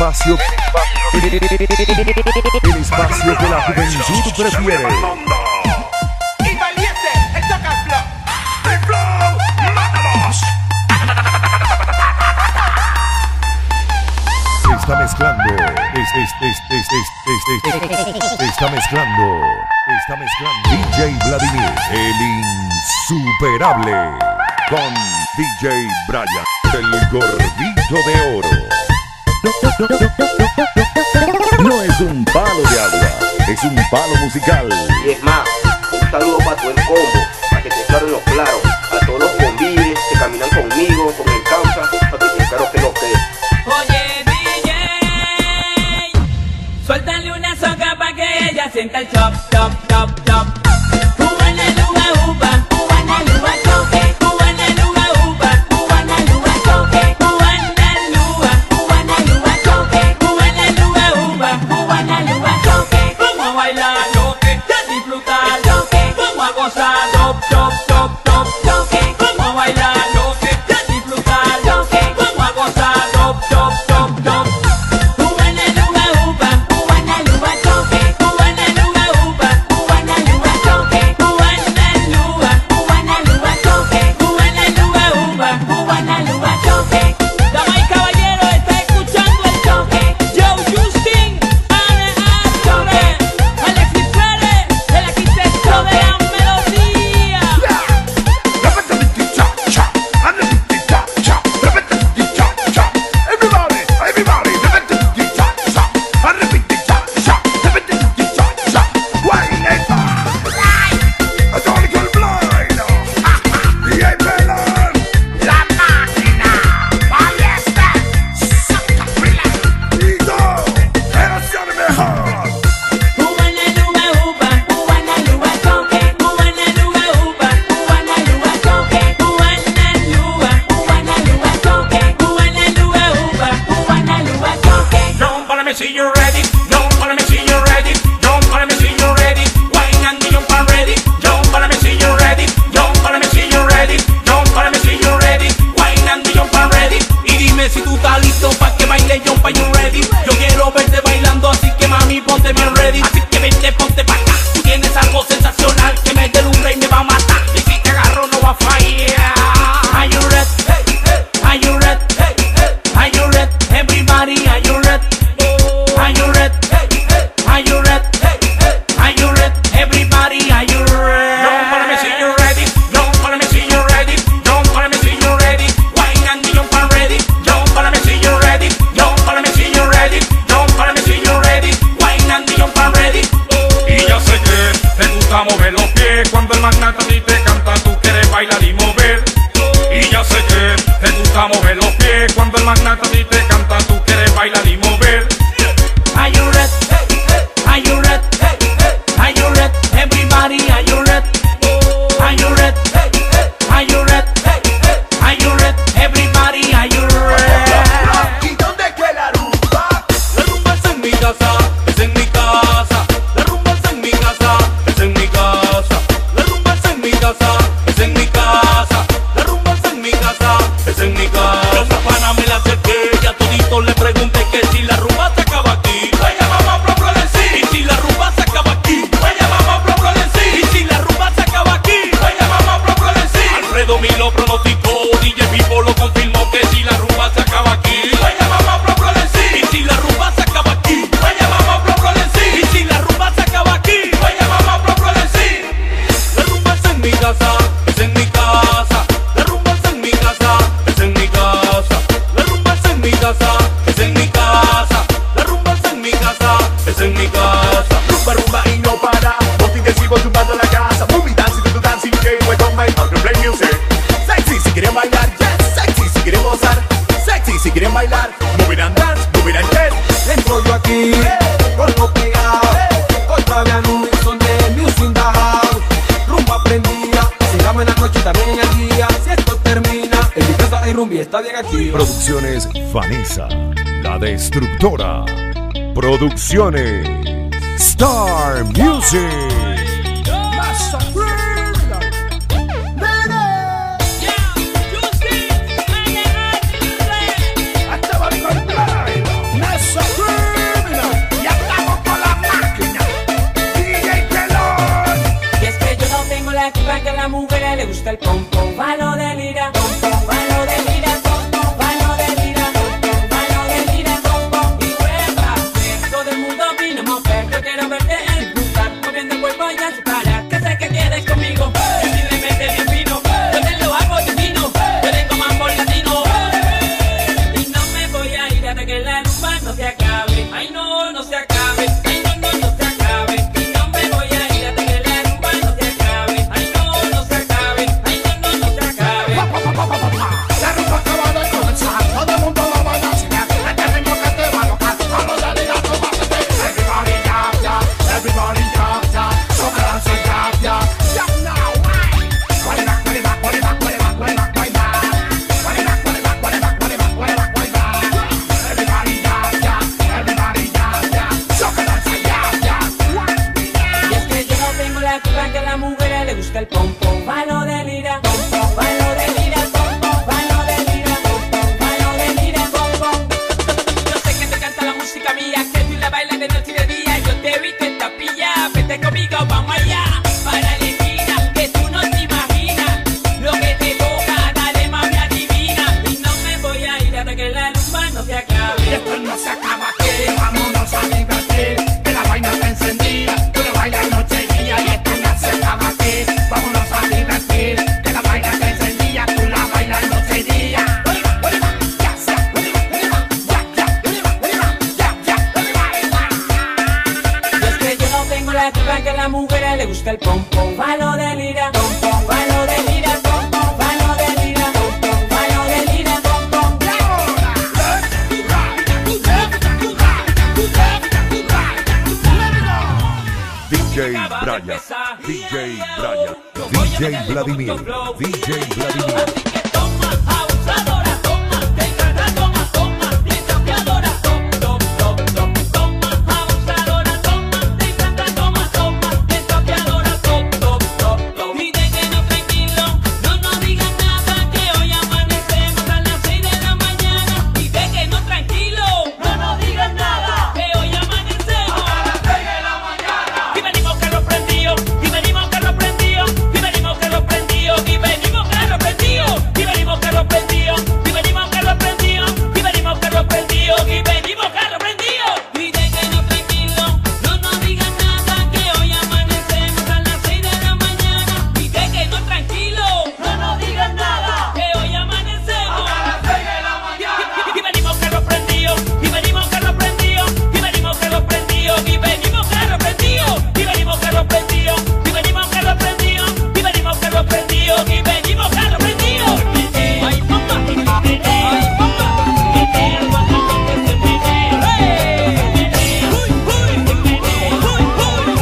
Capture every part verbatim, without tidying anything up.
espacio, el espacio que la juventud prefiere. Y valiente, el toca el flow. ¡El flow! ¡Mátalos! Está mezclando, es, es, es, es, es, es, es, está mezclando, está mezclando D J Vladimir, el insuperable, con D J Brian, el gordito de oro. No es un palo de agua, es un palo musical. Y es más, un saludo para todo el combo, para que te claro en lo claro, a todos los convives que caminan conmigo, con el causa, para que te claro que lo que es. Oye D J, suéltale una soca pa' que ella sienta el chop, chop, chop, chop. Cubana luga upa, cubana luga choque, cubana luga upa, cubana luga choque, cubana luga, cubana luga choque, cubana luga upa, cubana luga choque. Vamos a bailar choque, a disfrutar choque, vamos a gozar chop, chop, chop, chop, choque. Vamos a bailar choque, a disfrutar choque, vamos a gozar chop, chop, chop, chop. Cubana luga upa, cubana luga choque, cubana luga upa, cubana luga choque, cubana luga, cubana luga choque, cubana luga upa, cubana luga choque. Damas y caballeros, está escuchando el choque. Joe Justin, Ana Azure, Alexis Pérez, el arquitecto de la melodía. Everybody, everybody, why esta? A Tony con Blind y el pelón, la máquina, ballesta, saca fila y todo, generación mejor. Cubana luga upa, cubana luga choque, cubana luga upa, cubana luga choque, cubana luga, cubana luga choque, cubana luga upa, cubana luga choque. Don't follow me, see you ready. Don't follow me, see you ready. Don't follow me, see you ready. Wine and jump and ready. Don't follow me, see you ready. Don't follow me, see you ready. Don't follow me, see you ready. Wine and jump and ready. Y dime si tú estás listo pa' que baile jump and you ready. Yo quiero verte bailando, así que mami ponte bien ready. Así que vente, ponte pa' acá. Tú tienes algo sensacional que me deslumbra y me va a matar. Y si te agarro no va a fallar. Are you ready? Hey, hey. Are you ready? Hey, hey. Are you ready? Everybody, are you ready? Are you ready? Hey, hey. Are you ready? Hey, hey. Are you ready? Everybody, are you ready? Don't follow me, see you ready. Don't follow me, see you ready. Don't follow me, see you ready. Wine and jump and ready. Don't follow me, see you ready. Don't follow me, see you ready. Don't follow me, see you ready. Wine and jump and ready. Y ya sé que te gusta mover los pies cuando el magnate a ti te canta, tú quieres bailar y mover. Y ya sé que te gusta mover los pies cuando el magnate a ti te canta, tú quieres bailar y mover. Are you ready? Hey, hey. Are you ready? Hey, hey. Are you ready? Everybody, are you ready? Are you ready? Hey, hey. Are you ready? Hey, hey. Are you ready? Everybody, are you ready? ¿Y dónde que la rumba? La rumba es en mi casa, es en mi casa. La rumba es en mi casa, es en mi casa. La rumba es en mi casa, es en mi casa. La rumba es en mi casa, es en mi casa. Yo esa pana me la acerqué, ya todito le pregunté que si la rumba se acaba aquí. Vaya mamá, bro, bro, sí. Y si la rumba se acaba aquí. Vaya mamá, bro, bro, sí. Y si la rumba se acaba aquí. Vaya mamá, bro, bro, sí. Alfredo mi lo pronosticó, D J Pipo lo confirmó que si la rumba se acaba aquí. Vaya mamá, bro, bro, sí. Y si la rumba se acaba aquí. Vaya mamá, bro, bro, sí. Y si la rumba se acaba aquí. Vaya mamá, bro, bro, sí. La rumba es en mi casa, es en mi casa. La rumba es en mi casa, es en mi casa. La rumba es en mi casa, es en mi casa. La rumba es en mi casa, es en mi casa. Rumba, rumba y no para. Multidensivo tumbando en la casa. Movie dancing to the dancing game. We don't make how to play music. Sexy si quieren bailar, yes. Sexy si quieren gozar. Sexy si quieren bailar. Move it and dance, move it and dance. Entro yo aquí, con lo pegado, otra vez un son de music in the house. Rumba prendida, sigamos en la noche y también en el día. Si esto termina, en mi casa hay rumba y está bien aquí. Producciones Vanessa, la destructora. Producciones Star Music. Hasta va con Blind. Nasa. le gusta el pom pom. Palo de lira, pom pom, palo de lira, pom pom, palo de lira, pom pom, palo de lira, pom pom. Y hueva, todo el mundo vino a mover. Yo quiero verte disfrutar, moviendo el cuerpo y a su cara. Que sé que quieres conmigo, que si le metes bien fino, yo te lo hago divino. Yo tengo mambo latino y no me voy a ir hasta que la rumba no se acabe. Ay no, no se acabe. Ay no, no, no se acabe. Y no me voy a ir hasta que la rumba no se acabe. Ay no, no se acabe. Ay no, no, no se acabe. La rumba acaba de comenzar, todo el mundo lo baila sin miedo. Este ritmo que te va a locar, vamos a darle a tu base. Everybody jump, jump, everybody jump, jump. So dance and jump, jump, jump now. Put it back, put it back, put it back, put it back, put it back, put it back. Put it back, put it back, put it back, put it back, put it back, put it back. Everybody jump, jump, everybody jump, jump. So dance and jump, jump. Y es que yo no tengo la culpa que a la mujer le gusta el pom pom. Palo de lira, pom pom, palo de lira, pom pom, palo de lira, pom pom, palo de lira, pom pom. Yo sé que te canta la música mía, que tú la bailas de noche y de día. Yo te he visto en tapilla, vete conmigo, vamos allá. Para la esquina, que tú no te imaginas. Lo que te toca, dale mami adivina. Y no me voy a ir hasta que la rumba no se acabe. Y esto no se acaba aquí, vámonos a divertir. Que la vaina está encendida, tú lo bailas noche y día. Y esto no se acaba aquí, vámonos a divertir. Que la vaina está encendida, tú la bailas noche y día. Y es que yo no tengo la culpa que a la mujer le gusta el pom pom. Palo de lira, pom pom, palo de lira, pom pom, palo de lira, pom pom, palo de lira, pom pom. D J Brian, D J Brian, D J Vladimir, D J Vladimir. Así que toma, abusadora, toma, descarga, toma, toma, desafiadora, tom, tom, tom, tom, toma, abusadora, toma, descarga, toma, toma, desafiadora, tom, tom, tom, tom. Y de que no tranquilo, no nos digan nada, que hoy amanecemos a las seis de la mañana. Y de que no tranquilo, no nos digan nada, que hoy amanecemos a las seis de la mañana. Y venimos carro prendido, y venimos carro prendido, y venimos carro prendido, y venimos carro prendido, y venimos carro prendido, y venimos carro prendido, y venimos carro prendido, y venimos carro prendido. Y de que no tranquilo, no nos digan nada, que hoy amanecemos a las seis de la mañana. Y de que no tranquilo, no nos digan nada, que hoy amanecemos a las seis de la mañana. Y venimos carro prendido, y venimos carro prendido, y venimos carro prendido, y venimos carro prendido, y venimos carro prendido, y venimos carro prendido, y venimos carro prendido, y venimos carro prendido. Ay, papá, ay, papá, el guacamote se menea. Uy, uy, uy, uy,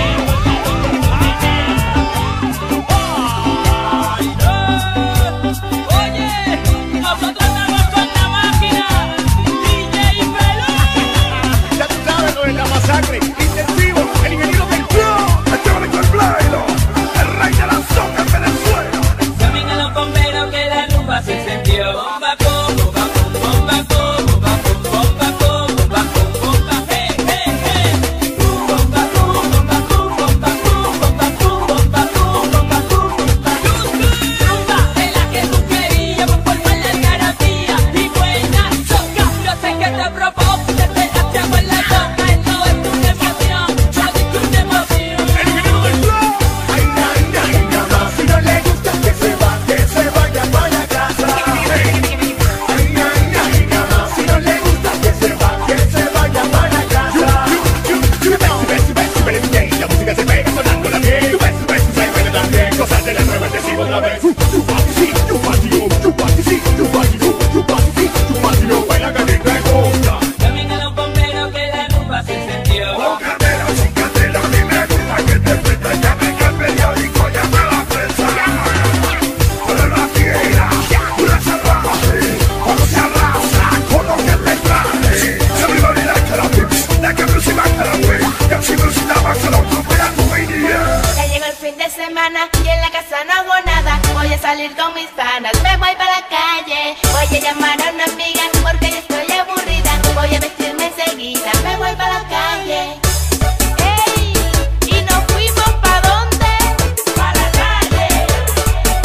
ay, no. Oye, nosotros estamos con la máquina, D J Pelú. Ya tú sabes lo de la masacre, intensivo, el ingeniero del club, el teórico del bailo, el rey de la soca en Venezuela. Llamen a los bomberos que la rumba se encendió. Bomba, pum, bomba, pum, bomba, pum, bomba, pum, bomba, pum, bomba, pum, bomba, hey, hey, hey. Bomba, pum, bomba, pum, bomba, pum, bomba, pum, bomba, pum, bomba, pum, bomba, pum. Rumba es la que tú querías, por formar la algarabía y buena soca. Yo sé que te provoca, te dejaste agua en la boca. No es una emoción, yo digo una emoción. El ingeniero del club. Ay, ay, ay, nada, si no le gusta que se va, que se vaya para la casa. Ay, ay, ay, nada, si no le gusta que se va, que se vaya para la casa. Tú ves, tú ves, tú ves, tú ves, bien, la música se pega sonando la bien. Tú ves, tú ves, tú ves, pero también cosas de la nueva te sigo otra vez. Tu party sí, tu party no, tu party sí, tu party no, tu party sí, tu party no, baila que te gusta. Llamen a los bomberos que la rumba se encendió. Con candela o sin candela, a mí me gusta que te presta. Llamen al periódico, llame a la prensa. Pero la fiera, una salvaje, cuando se arrasa con lo que te trae. Everybody like a bitch, like a music back a la way. Ya si me si la baja la autopea tu idea. Ya llegó el fin de semana y en la casa no hago nada. Voy a salir con mis panas, me voy para la calle. Voy a llamar a una amiga porque yo estoy aburrida. Voy a vestirme enseguida, me voy para la calle. ¡Ey! ¿Y nos fuimos para dónde? Para la calle.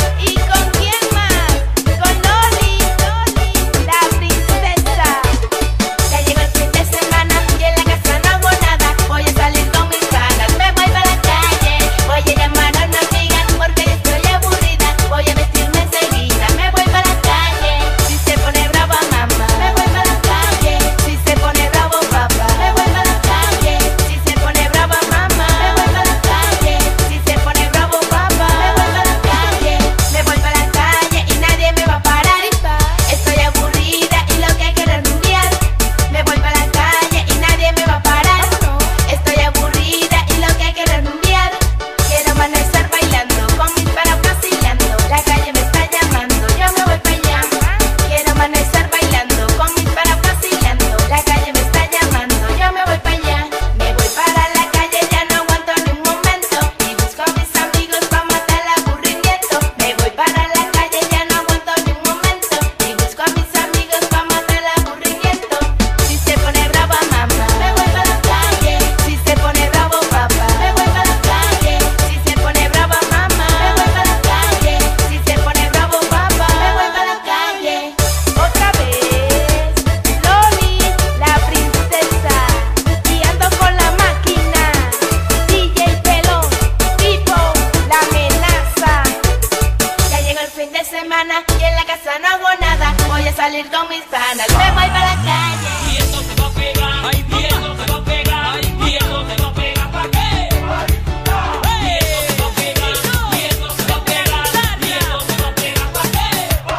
mana y en la casa no hago nada. Voy a salir con mis panas, me voy para la calle. Y esto se va a pegar, y esto se va a pegar, y esto se va a pegar, ¿para qué? Y esto se va a pegar, y esto se va a pegar, y esto se va a pegar, ¿para qué?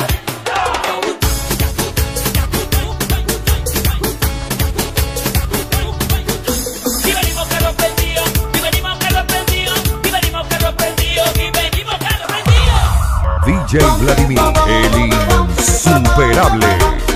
Y venimos carros prendidos, y venimos carros prendidos, y venimos carros prendidos, y venimos carros prendidos. D J Vladimir, el insuperable.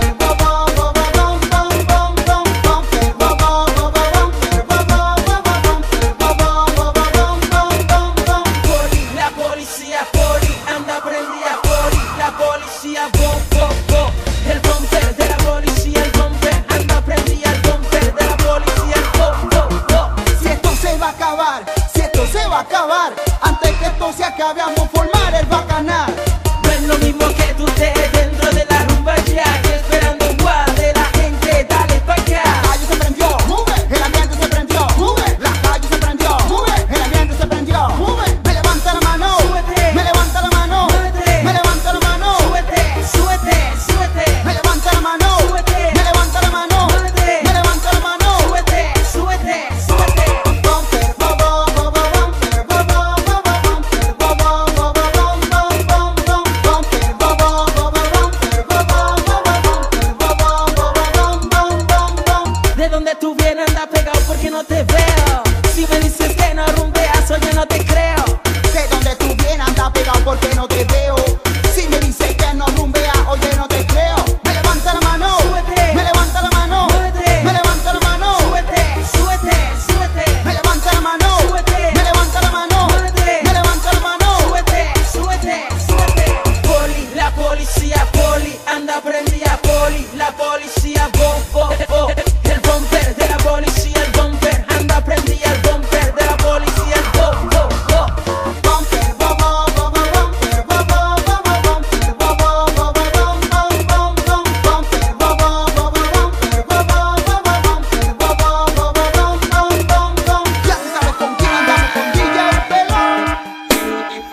La policía, poli, anda prendida, poli. La policía, bo, bo, bo. El bumper de la policía, el bumper, anda prendida, el bumper de la policía, el bo, bo, bo. Si esto se va a acabar, si esto se va a acabar, antes que esto se acabe vamos a formar el bacanal. No es lo mismo que tú estés dentro de la rumba ya, que esperando un guá de la gente, dale pa' acá. La calle se prendió, move, el ambiente se prendió, move, la calle se prendió, move, el ambiente se prendió, move. Me levanta la mano, Súbete. me levanta la mano, Muévete. me levanta la mano, Súbete, súbete, súbete. me levanta la mano, Súbete. me levanta la mano, Muévete. me levanta la mano. Súbete, súbete, súbete. Bumper, bo, bo, bo, bo, bumper, bo, bo, bo, bo, bumper, bo, bo, bo, bo, bum, bum, bum, bum, bumper, bo, bo, bo, bo, bumper, bo, bo, bo, bo, bumper, bo, bo, bo, bo, bum, bum, bum, bum. De donde tú vienes anda pegado porque no te veo. Si me dices que no rumbeas, oye no te creo. De donde tú vienes anda pegado porque no te veo. Si me dices que no rumbea, oye no te creo. Me levanta la mano, Súbete. me levanta la mano, Muévete. me levanta la mano, Súbete, súbete, súbete. me levanta la mano, Súbete. me levanta la mano, Muévete. me levanta la mano. Súbete, súbete, súbete. Poli, la policía, poli, anda prendida, poli. La policía, bo, bo, bo. El bumper de la policía, el bumper, anda prendida, el bumper de la policía, el bo, bo, bo. Bumper, bo, bo, bo, bo, bumper, bo, bo, bo, bo, bumper, bo, bo, bo, bo, bum, bum, bum, bum, bumper, bo, bo, bo, bo, bumper, bo, bo, bo, bo, bumper, bo, bo, bo, bo, bum, bum, bum, bum. Ya tú sabes con quién andamos, con D J Pelón.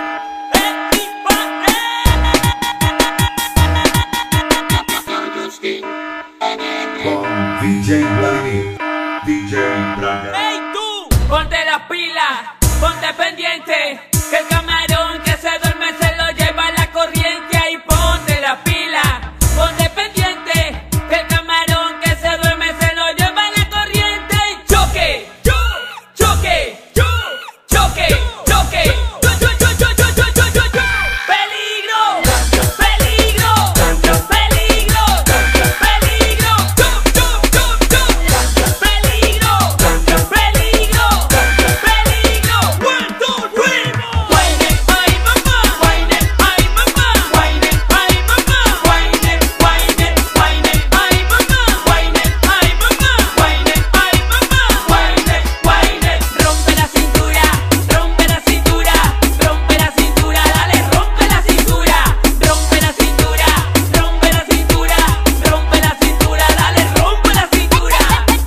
Con D J Vladimir, D J Brian. ¡Ey tú! Ponte las pilas, ponte pendiente, que el camarón que se duerme se lo lleva la corriente. Ahí ponte las pilas, ponte pendiente, que el camarón que se duerme se lo lleva la corriente. Y choque, yo, choque, yo, choque, choque, yo, yo, yo, yo, yo, yo, yo, yo, yo. Peligro, peligro, peligro, peligro, yo, yo, yo, yo. Peligro, peligro, peligro. One, two, three, four. Guayne, ay mamá, guayne, ay mamá, guayne, ay mamá, guayne, guayne, guayne, ay mamá, guayne, ay mamá, guayne, ay mamá, guayne, guayne. Rompe la cintura, rompe la cintura, rompe la cintura, dale, rompe la cintura, rompe la cintura, rompe la cintura, rompe la cintura, dale, rompe la cintura.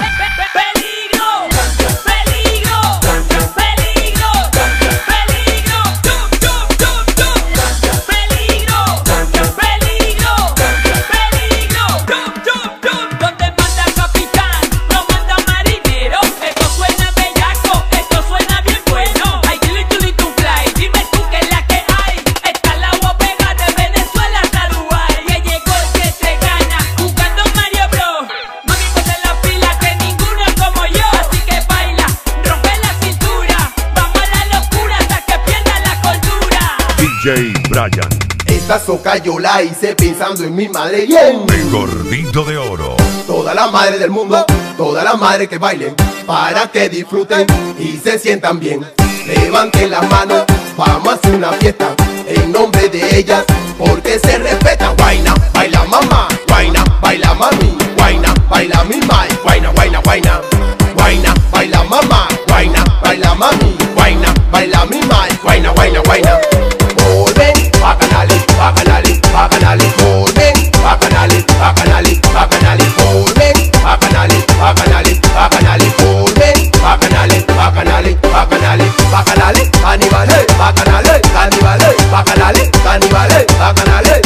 Peligro, peligro, peligro, peligro, yo, yo, yo, yo. Peligro, peligro, peligro, yo, yo, yo. Donde manda capitán, no manda marinero. Esto suena bellaco, esto suena bien bueno. Ay, chili, chili, tu fly, dime tú qué es la que hay. Está la agua pega de Venezuela hasta Uruguay. Que llegó el que se gana, jugando Mario Bros. Mami, ponte la pila que ninguno es como yo. Así que baila, rompe la cintura. Vamos a la locura hasta que pierda la cordura. D J Brian, Esta soca yo la hice pensando en mi madre y en el gordito de oro. toda la madre del mundo, toda la madre que bailen, para que disfruten y se sientan bien. Levanten las manos, vamos a hacer una fiesta en nombre de ellas, porque se respeta. Guaina, baila mamá, guaina, baila mami, guaina, baila mi mai, guaina, guaina, guaina, guaina, baila mamá, guaina, baila mami, guaina, baila mi mai, guaina, guaina, guaina. Volven, bacanales, bacanales, bacanales, volven, bacanales, bacanales, bacanales, volven, bacanales, bacanales, bacanales, volven, bacanales, bacanales, bacanales, bacanales, caníbales, bacanales, caníbales, bacanales, caníbales, bacanales.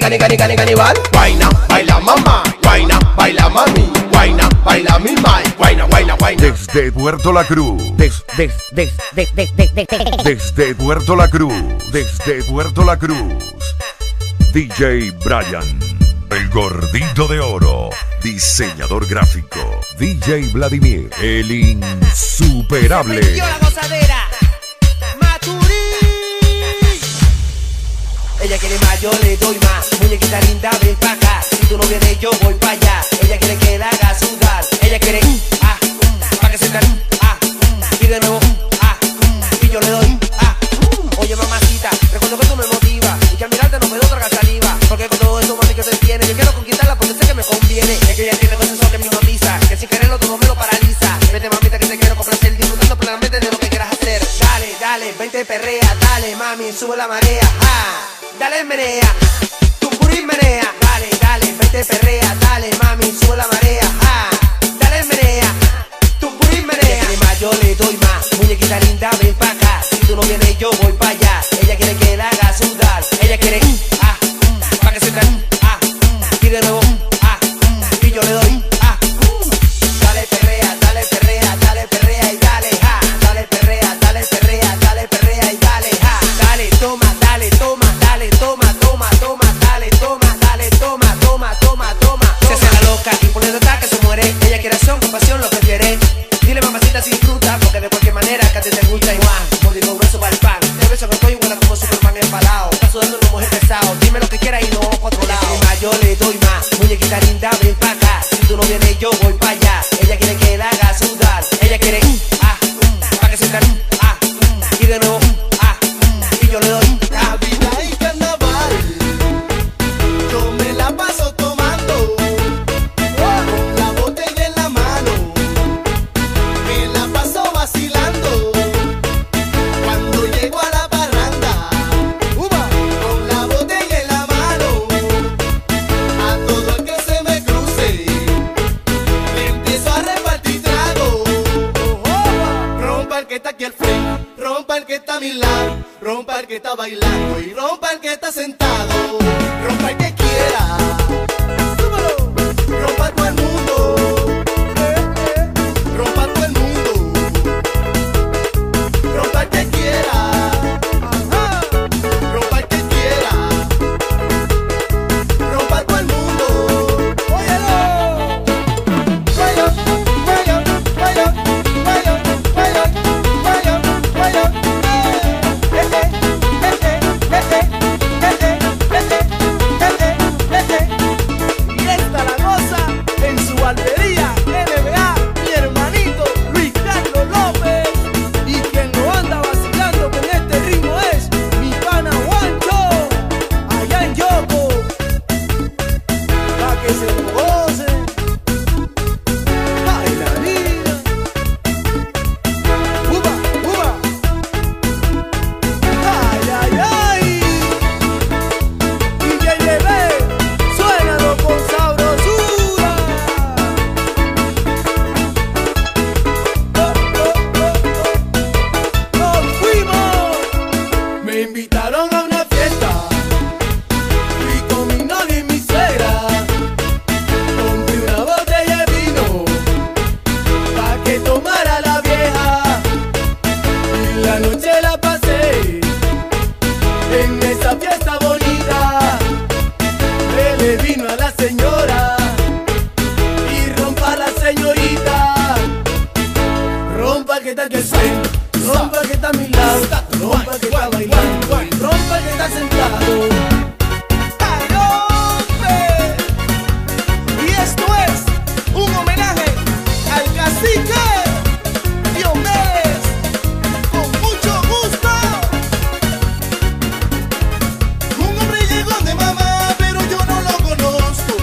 cani, cani, cani, canibal. Guaina, baila mamá, guaina, baila mami, guaina, baila mi mai, guaina, guaina, guaina. Desde Puerto La Cruz. Des, des, des, des, des, des, des, des. Desde Puerto La Cruz. Desde Puerto La Cruz. D J Brian, el gordito de oro. Diseñador gráfico. D J Vladimir, el insuperable. La gozadera. Maturí. Ella quiere más, yo le doy más. Muñequita linda, ven pa' acá. Si tú no vienes, yo voy pa' allá. Ella quiere que la haga sudar. Ella quiere, mm, ah, mm, pa' que se mm, ah, mm, y de nuevo, mm, ah, mm, y yo le doy, mm, ah, mm. Oye, mamacita, recuerdo que tú me motivas y que al mirarte no me doy tragar saliva. Porque con todo eso, mami, que te tiene, yo quiero conquistarla porque sé que me conviene. Es que ella tiene cosas que me hipnotiza, que sin quererlo todo me lo paraliza. Vete, mamita, que te quiero complacer, disfrutando plenamente de lo que quieras hacer. Dale, dale, vente perrea, dale, mami, sube la marea, ah. Dale, menea, tu purín menea. Dale, dale, vete perrea, dale, mami, sube la marea, ah. Dale, menea, tu purín menea. Ella quiere más, yo le doy más. Muñequita linda, ven pa' acá. Si tú no vienes, yo voy pa' allá. Ella quiere que la haga sudar. Ella quiere, mm, ah, mm, pa' que se tra, mm, ah, mm, y de nuevo, mm, ah, mm, y yo le doy, mm, ah, mm. Dale, perrea, dale, perrea, dale, perrea y dale, ah. Dale, perrea, dale, perrea, dale, perrea y dale, ah. Dale, toma, dale, toma. Toma, toma, toma, dale, toma, dale, toma, toma, toma, toma. Se hace la loca y poniendo ataque se muere. Ella quiere acción, compasión, lo que quiere. Dile mamacita si disfruta, porque de cualquier manera que a ti te gusta igual. Código grueso para el pan. Te beso que estoy igual como Superman empalado. Está sudando una mujer pesado. Dime lo que quieras y no vamos pa' otro lado. Más, yo le doy más. Muñequita linda, ven pa' acá. Si tú no vienes, yo voy pa' allá. Ella quiere que la haga sudar. Ella quiere, mm, ah, mm, pa' que se tra, mm, ah, mm, y de nuevo, mm, ah, mm, y yo le doy, mm, ah. Rompa el que está bailando y rompa el que está sentado. Rompa el que quiera. Súbelo. Rompa todo el mundo. Rompa todo el mundo. Rompa el que quiera. Rompa el que quiera. Rompa todo el mundo. Óyelo. Baila, baila, baila, baila, baila, baila, baila. Y esta la goza en su barbería N B A, mi hermanito Luis Carlos López. Y quien lo anda vacilando con este ritmo es mi pana Juancho, allá en Yoco, pa' que se lo gocen. Ay, la vida. Uba, uba. Ay, ay, ay. D J Bebé, suénalo con sabrosura. Oh, oh, oh, oh. Nos fuimos. Me invitaron a una fiesta. Fui con mi novia y mi suegra. Compré una botella de vino pa' que tomara la vieja. Y la noche la pasé en esa fiesta bonita. Bebe vino a la señora y rompa a la señorita. Rompa el que está que suena, rompa el que está a mi lado, rompa el que está bailando, rompa el que está sentado. ¡Ay, hombre! Y esto es un homenaje al cacique Diomedes, con mucho gusto. Un hombre llegó de mamá, pero yo no lo conozco.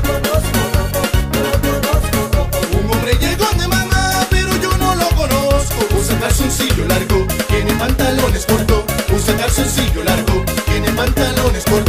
Un hombre llegó de mamá, pero yo no lo conozco. Usa calzoncillo largo, tiene pantalones cortos. Usa calzoncillo largo, tiene pantalones cortos.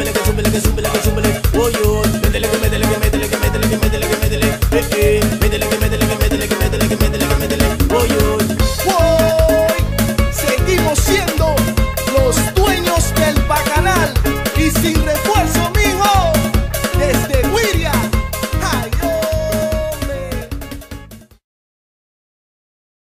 súbele, que súbele, que súbele, que súbele.